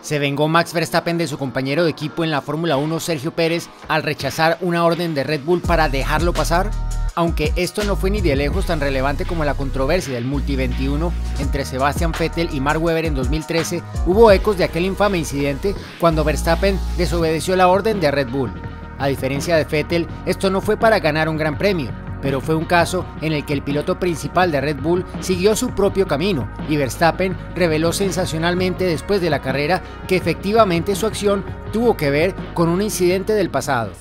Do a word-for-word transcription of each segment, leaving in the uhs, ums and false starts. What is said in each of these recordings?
Se vengó Max Verstappen de su compañero de equipo en la Fórmula uno, Sergio Pérez, al rechazar una orden de Red Bull para dejarlo pasar. Aunque esto no fue ni de lejos tan relevante como la controversia del Multi veintiuno entre Sebastian Vettel y Mark Webber en dos mil trece, hubo ecos de aquel infame incidente cuando Verstappen desobedeció la orden de Red Bull. A diferencia de Vettel, esto no fue para ganar un gran premio, pero fue un caso en el que el piloto principal de Red Bull siguió su propio camino y Verstappen reveló sensacionalmente después de la carrera que efectivamente su acción tuvo que ver con un incidente del pasado.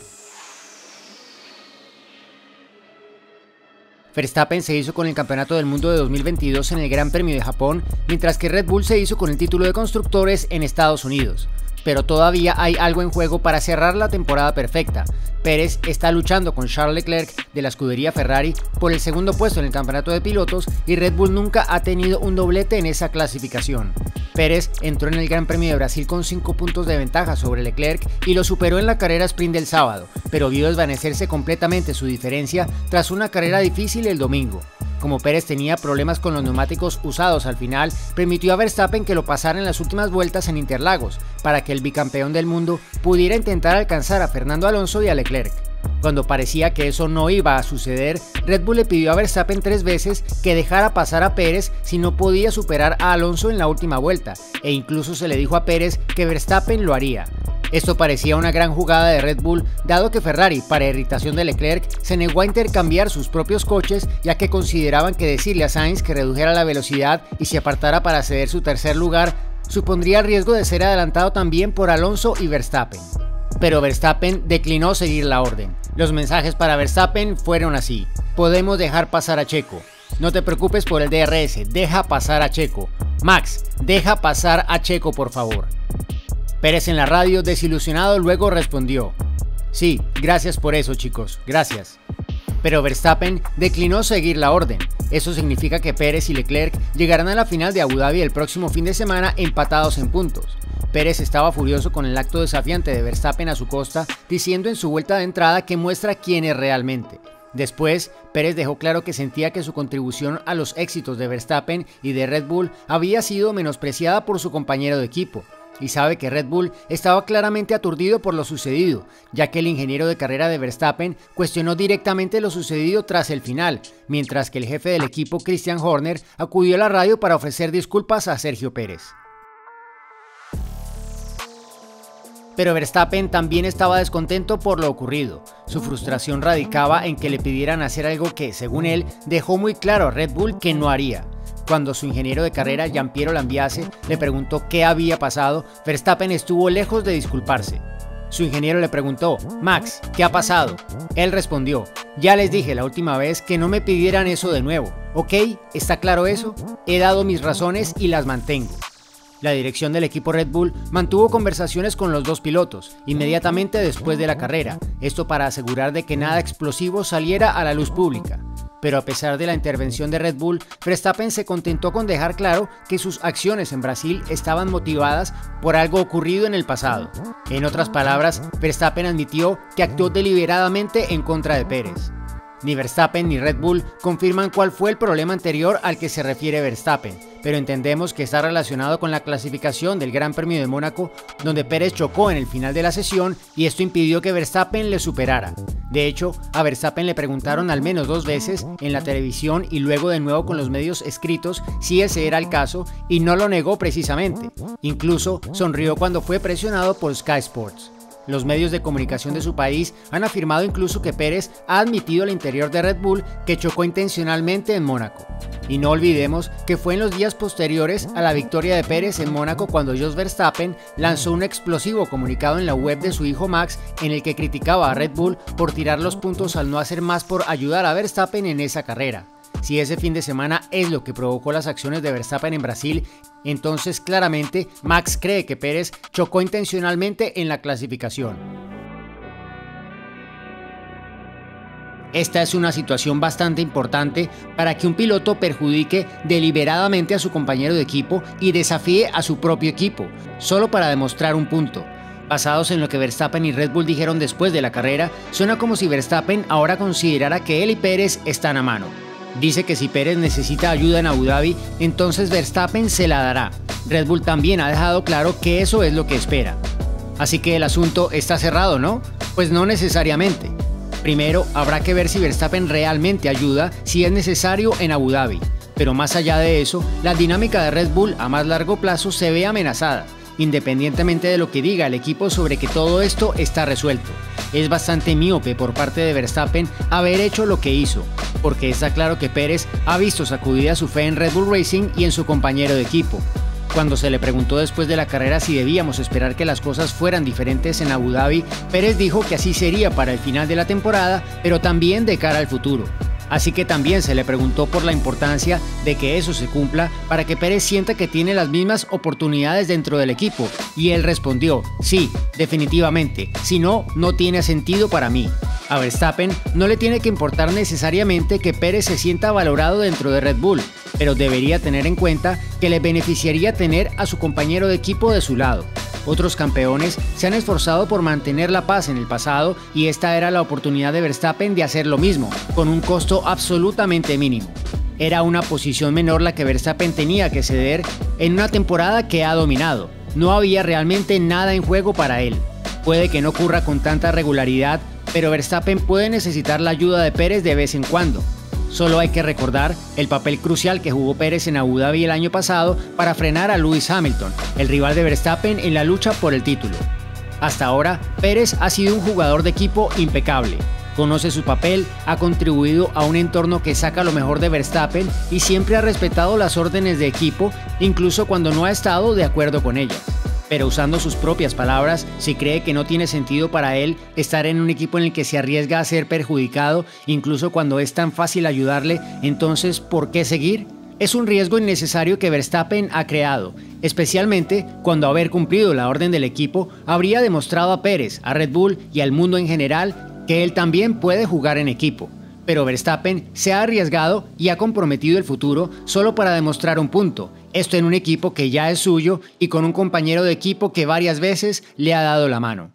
Verstappen se hizo con el Campeonato del Mundo de dos mil veintidós en el Gran Premio de Japón, mientras que Red Bull se hizo con el título de constructores en Estados Unidos. Pero todavía hay algo en juego para cerrar la temporada perfecta. Pérez está luchando con Charles Leclerc de la escudería Ferrari por el segundo puesto en el campeonato de pilotos y Red Bull nunca ha tenido un doblete en esa clasificación. Pérez entró en el Gran Premio de Brasil con cinco puntos de ventaja sobre Leclerc y lo superó en la carrera sprint del sábado, pero vio desvanecerse completamente su diferencia tras una carrera difícil el domingo. Como Pérez tenía problemas con los neumáticos usados al final, permitió a Verstappen que lo pasara en las últimas vueltas en Interlagos, para que el bicampeón del mundo pudiera intentar alcanzar a Fernando Alonso y a Leclerc. Cuando parecía que eso no iba a suceder, Red Bull le pidió a Verstappen tres veces que dejara pasar a Pérez si no podía superar a Alonso en la última vuelta, e incluso se le dijo a Pérez que Verstappen lo haría. Esto parecía una gran jugada de Red Bull, dado que Ferrari, para irritación de Leclerc, se negó a intercambiar sus propios coches, ya que consideraban que decirle a Sainz que redujera la velocidad y se apartara para ceder su tercer lugar supondría el riesgo de ser adelantado también por Alonso y Verstappen. Pero Verstappen declinó seguir la orden. Los mensajes para Verstappen fueron así: podemos dejar pasar a Checo. No te preocupes por el D R S, deja pasar a Checo. Max, deja pasar a Checo por favor. Pérez en la radio, desilusionado, luego respondió: sí, gracias por eso chicos, gracias. Pero Verstappen declinó seguir la orden. Eso significa que Pérez y Leclerc llegarán a la final de Abu Dhabi el próximo fin de semana empatados en puntos. Pérez estaba furioso con el acto desafiante de Verstappen a su costa, diciendo en su vuelta de entrada que muestra quién es realmente. Después, Pérez dejó claro que sentía que su contribución a los éxitos de Verstappen y de Red Bull había sido menospreciada por su compañero de equipo. Y sabe que Red Bull estaba claramente aturdido por lo sucedido, ya que el ingeniero de carrera de Verstappen cuestionó directamente lo sucedido tras el final, mientras que el jefe del equipo, Christian Horner, acudió a la radio para ofrecer disculpas a Sergio Pérez. Pero Verstappen también estaba descontento por lo ocurrido. Su frustración radicaba en que le pidieran hacer algo que, según él, dejó muy claro a Red Bull que no haría. Cuando su ingeniero de carrera, Giampiero Lambiase, le preguntó qué había pasado, Verstappen estuvo lejos de disculparse. Su ingeniero le preguntó: Max, ¿qué ha pasado? Él respondió: ya les dije la última vez que no me pidieran eso de nuevo. ¿Ok? ¿Está claro eso? He dado mis razones y las mantengo. La dirección del equipo Red Bull mantuvo conversaciones con los dos pilotos inmediatamente después de la carrera, esto para asegurar de que nada explosivo saliera a la luz pública. Pero a pesar de la intervención de Red Bull, Verstappen se contentó con dejar claro que sus acciones en Brasil estaban motivadas por algo ocurrido en el pasado. En otras palabras, Verstappen admitió que actuó deliberadamente en contra de Pérez. Ni Verstappen ni Red Bull confirman cuál fue el problema anterior al que se refiere Verstappen, pero entendemos que está relacionado con la clasificación del Gran Premio de Mónaco, donde Pérez chocó en el final de la sesión y esto impidió que Verstappen le superara. De hecho, a Verstappen le preguntaron al menos dos veces en la televisión y luego de nuevo con los medios escritos si ese era el caso y no lo negó precisamente. Incluso sonrió cuando fue presionado por Sky Sports. Los medios de comunicación de su país han afirmado incluso que Pérez ha admitido al interior de Red Bull que chocó intencionalmente en Mónaco. Y no olvidemos que fue en los días posteriores a la victoria de Pérez en Mónaco cuando Jos Verstappen lanzó un explosivo comunicado en la web de su hijo Max en el que criticaba a Red Bull por tirar los puntos al no hacer más por ayudar a Verstappen en esa carrera. Si ese fin de semana es lo que provocó las acciones de Verstappen en Brasil, entonces claramente Max cree que Pérez chocó intencionalmente en la clasificación. Esta es una situación bastante importante para que un piloto perjudique deliberadamente a su compañero de equipo y desafíe a su propio equipo, solo para demostrar un punto. Basados en lo que Verstappen y Red Bull dijeron después de la carrera, suena como si Verstappen ahora considerara que él y Pérez están a mano. Dice que si Pérez necesita ayuda en Abu Dhabi, entonces Verstappen se la dará. Red Bull también ha dejado claro que eso es lo que espera. Así que el asunto está cerrado, ¿no? Pues no necesariamente. Primero, habrá que ver si Verstappen realmente ayuda si es necesario en Abu Dhabi. Pero más allá de eso, la dinámica de Red Bull a más largo plazo se ve amenazada, independientemente de lo que diga el equipo sobre que todo esto está resuelto. Es bastante miope por parte de Verstappen haber hecho lo que hizo, porque está claro que Pérez ha visto sacudida su fe en Red Bull Racing y en su compañero de equipo. Cuando se le preguntó después de la carrera si debíamos esperar que las cosas fueran diferentes en Abu Dhabi, Pérez dijo que así sería para el final de la temporada, pero también de cara al futuro. Así que también se le preguntó por la importancia de que eso se cumpla para que Pérez sienta que tiene las mismas oportunidades dentro del equipo, y él respondió: sí, definitivamente, si no, no tiene sentido para mí. A Verstappen no le tiene que importar necesariamente que Pérez se sienta valorado dentro de Red Bull, pero debería tener en cuenta que le beneficiaría tener a su compañero de equipo de su lado. Otros campeones se han esforzado por mantener la paz en el pasado y esta era la oportunidad de Verstappen de hacer lo mismo, con un costo absolutamente mínimo. Era una posición menor la que Verstappen tenía que ceder en una temporada que ha dominado. No había realmente nada en juego para él. Puede que no ocurra con tanta regularidad, pero Verstappen puede necesitar la ayuda de Pérez de vez en cuando. Solo hay que recordar el papel crucial que jugó Pérez en Abu Dhabi el año pasado para frenar a Lewis Hamilton, el rival de Verstappen en la lucha por el título. Hasta ahora, Pérez ha sido un jugador de equipo impecable. Conoce su papel, ha contribuido a un entorno que saca lo mejor de Verstappen y siempre ha respetado las órdenes de equipo, incluso cuando no ha estado de acuerdo con ellas. Pero usando sus propias palabras, si cree que no tiene sentido para él estar en un equipo en el que se arriesga a ser perjudicado, incluso cuando es tan fácil ayudarle, entonces, ¿por qué seguir? Es un riesgo innecesario que Verstappen ha creado, especialmente cuando haber cumplido la orden del equipo habría demostrado a Pérez, a Red Bull y al mundo en general que él también puede jugar en equipo. Pero Verstappen se ha arriesgado y ha comprometido el futuro solo para demostrar un punto, esto en un equipo que ya es suyo y con un compañero de equipo que varias veces le ha dado la mano.